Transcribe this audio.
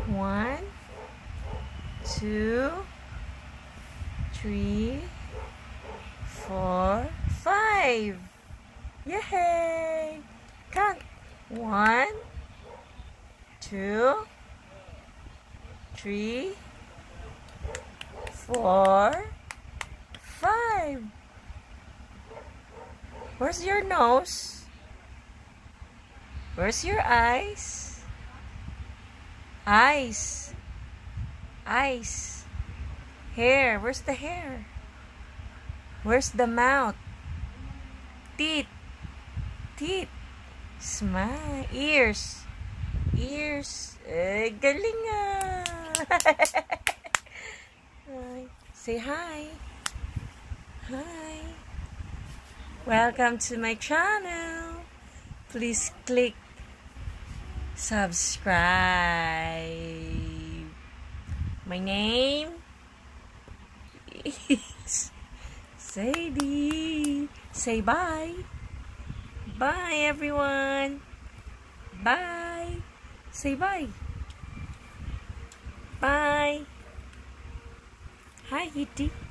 1, 2, 3, 4, 5. Yay! Count. 1, 2, 3, 4, 5. Where's your nose? Where's your eyes? Eyes. Eyes. Hair. Where's the hair? Where's the mouth? Teeth. Teeth. Smile. Ears. Ears. Galing ah. Say hi. Hi. Welcome to my channel. Please click subscribe. My name is Sadie. Say bye. Bye everyone. Bye. Say bye. Bye. Hi Kitty.